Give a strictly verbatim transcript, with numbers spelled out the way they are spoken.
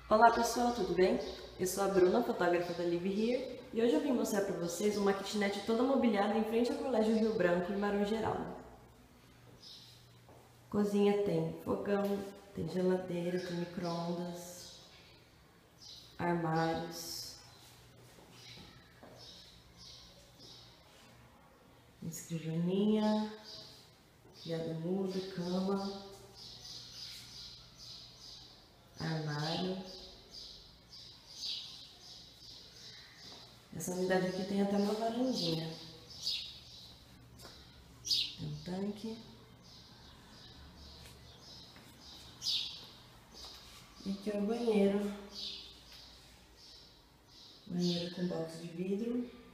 Olá pessoal, tudo bem? Eu sou a Bruna, fotógrafa da Live Here, e hoje eu vim mostrar para vocês uma kitnet toda mobiliada em frente ao Colégio Rio Branco, em Barão Geraldo. Cozinha tem fogão, tem geladeira, tem micro-ondas, armários, escrivaninha, criado mudo, cama, armário. Essa unidade aqui tem até uma varandinha. Tem um tanque. E aqui é o banheiro. Banheiro com box de vidro.